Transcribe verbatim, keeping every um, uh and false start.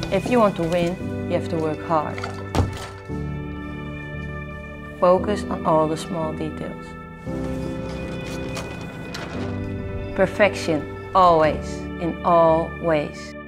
If you want to win, you have to work hard. Focus on all the small details. Perfection, always, in all ways.